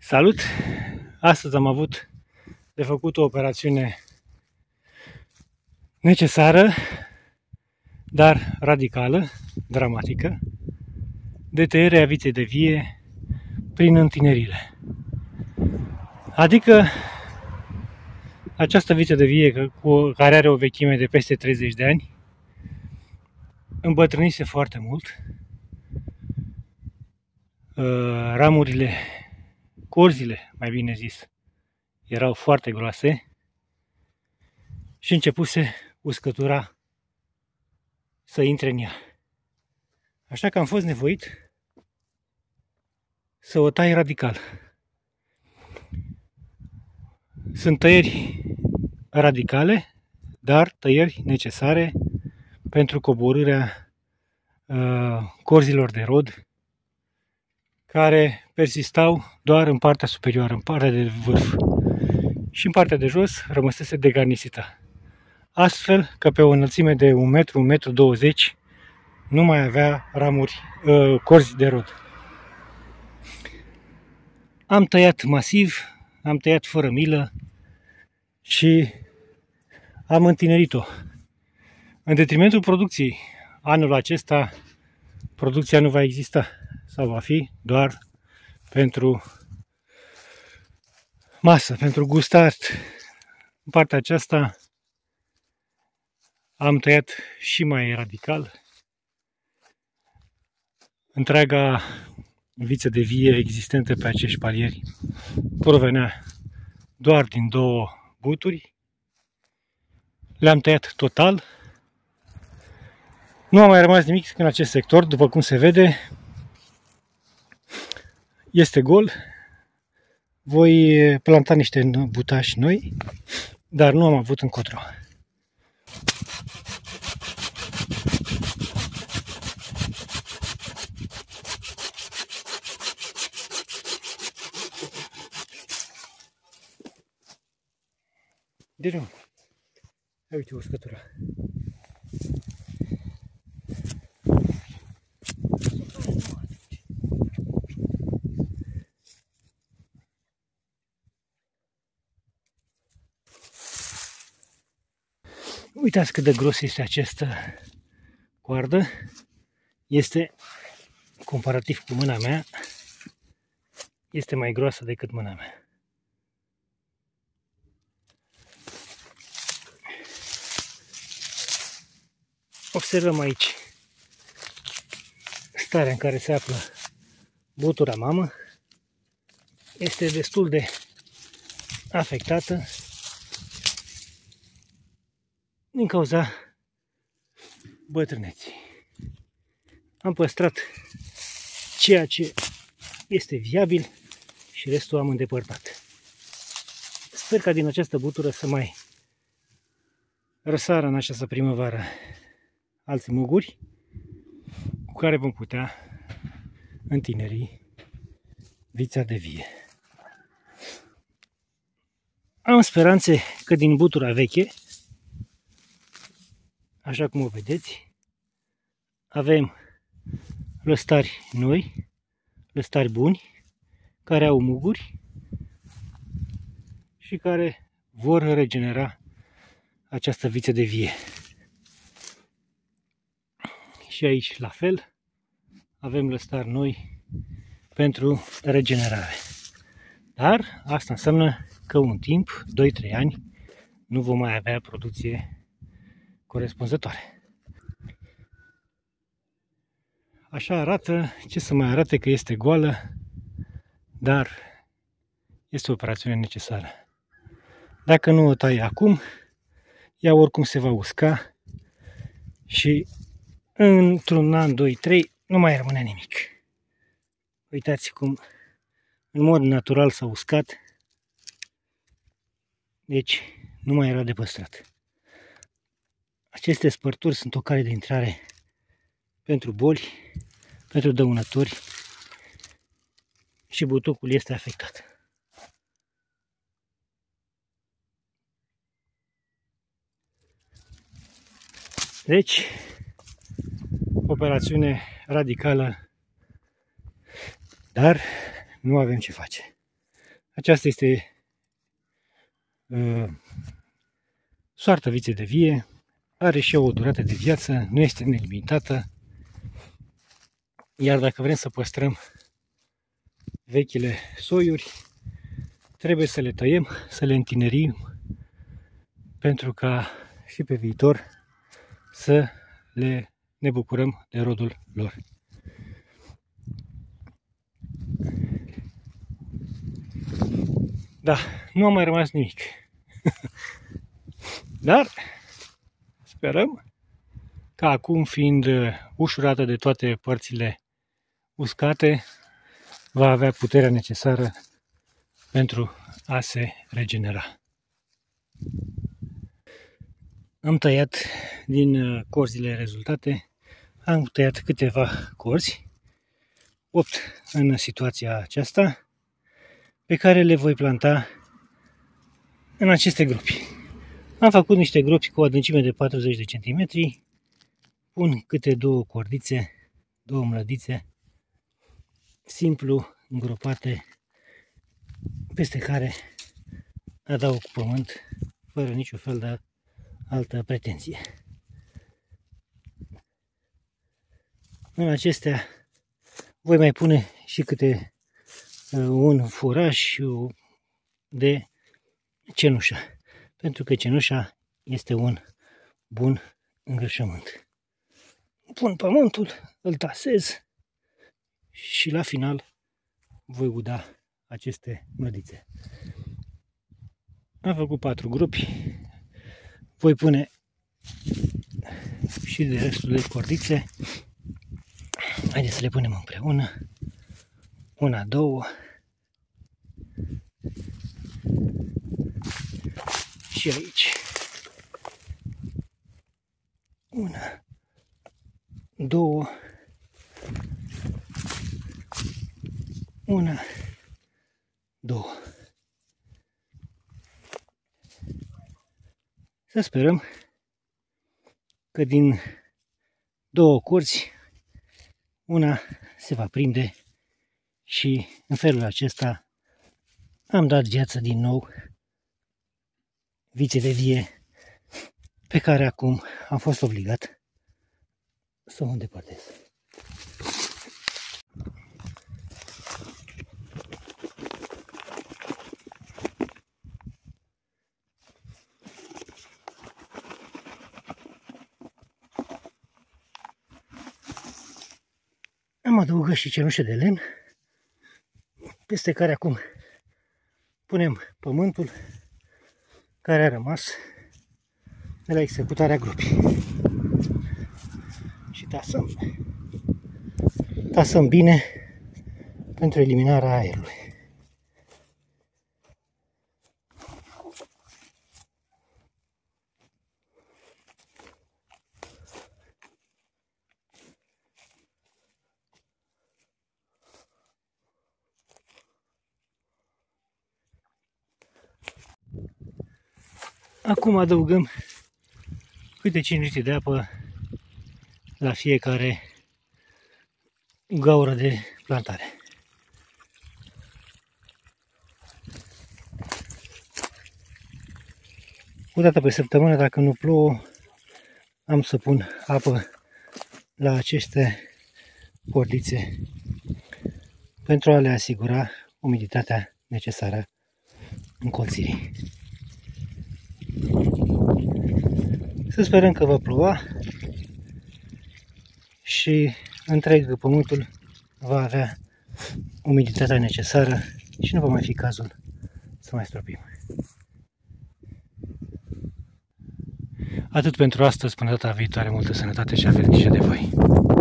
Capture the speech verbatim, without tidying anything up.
Salut! Astăzi am avut de făcut o operațiune necesară, dar radicală, dramatică, de tăiere a viței de vie prin întinerire. Adică această viță de vie care are o vechime de peste treizeci de ani îmbătrânise foarte mult. Ramurile, corzile, mai bine zis, erau foarte groase și începuse uscătura să intre în ea. Așa că am fost nevoit să o tai radical. Sunt tăieri radicale, dar tăieri necesare pentru coborârea uh, corzilor de rod care persistau doar în partea superioară, în partea de vârf. Și în partea de jos rămăsese degarnisită. Astfel că pe o înălțime de un metru, un metru douăzeci nu mai avea ramuri, uh, corzi de rod. Am tăiat masiv, am tăiat fără milă și am întinerit-o. În detrimentul producției, anul acesta producția nu va exista sau va fi doar pentru masă, pentru gustat. În partea aceasta am tăiat și mai radical. Întreaga viță de vie existentă pe acești palieri provenea doar din două buturi. Le-am tăiat total. Nu a mai rămas nimic în acest sector, după cum se vede. Este gol. Voi planta niște butași noi, dar nu am avut încotro. De nou. Uite uscătura. Uitați cât de gros este această coardă. Este, comparativ cu mâna mea, este mai groasă decât mâna mea. Observăm aici starea în care se află butura mamă. Este destul de afectată din cauza bătrâneții. Am păstrat ceea ce este viabil și restul am îndepărtat. Sper ca din această butură să mai răsară în această primăvară alți muguri cu care vom putea întineri vița de vie. Am speranțe că din butura veche, așa cum o vedeți, avem lăstari noi, lăstari buni, care au muguri și care vor regenera această viță de vie. Și aici la fel avem lăstari noi pentru regenerare. Dar asta înseamnă că un timp, doi trei ani, nu vom mai avea producție corespunzătoare. Așa arată, ce să mai arate că este goală, dar este o operațiune necesară. Dacă nu o tai acum, ea oricum se va usca și într-un an, doi, trei, nu mai rămâne nimic. Uitați cum în mod natural s-a uscat, deci nu mai era de păstrat. Aceste spărturi sunt o cale de intrare pentru boli, pentru dăunători și butucul este afectat. Deci, operațiune radicală, dar nu avem ce face. Aceasta este uh, soarta viței de vie. Are și o durată de viață, nu este nelimitată. Iar dacă vrem să păstrăm vechile soiuri, trebuie să le tăiem, să le întinerim, pentru ca și pe viitor să le ne bucurăm de rodul lor. Da, nu a mai rămas nimic. Dar sperăm că acum, fiind ușurată de toate părțile uscate, va avea puterea necesară pentru a se regenera. Am tăiat din corzile rezultate, am tăiat câteva corzi, opt în situația aceasta, pe care le voi planta în aceste gropi. Am făcut niște gropi cu o adâncime de patruzeci de centimetri, pun câte două cordițe, două mlădițe, simplu îngropate, peste care adaug pământ, fără niciun fel de altă pretenție. În acestea voi mai pune și câte un furaj de cenușă, pentru că cenușa este un bun îngrășământ. Pun pământul, îl tasez și la final voi uda aceste mlădițe. Am făcut patru grupi, voi pune și de restul de cordițe. Haideți să le punem împreună. Una, două. Și aici. Una, două. Una, două. Să sperăm că din două corzi una se va prinde și în felul acesta am dat viață din nou viței de vie pe care acum am fost obligat să o îndepărtez. Am adăugat și cenușă de lemn, peste care acum punem pământul care a rămas de la executarea gropii. Și tasăm, tasăm bine pentru eliminarea aerului. Acum adăugăm câte cinci litri de apă la fiecare gaură de plantare. O dată pe săptămână, dacă nu plouă, am să pun apă la aceste cordițe pentru a le asigura umiditatea necesară încolțirii. Să sperăm că va ploua și întreg pământul va avea umiditatea necesară și nu va mai fi cazul să mai stropim. Atât pentru astăzi, până data viitoare, multă sănătate și aveți grijă de voi!